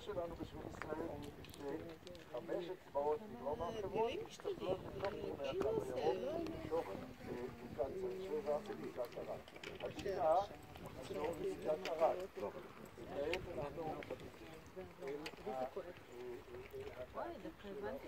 שלנו בשביל ישראל היא שחמש אצבעות מדרום הר חברון מסתכלות בתוך תחומי הקו הירוק, בתוך בקעת צל שבע ובקעת ערד. השינה נחזור לבקעת ערד. וכעת אנחנו דווקא הבנתי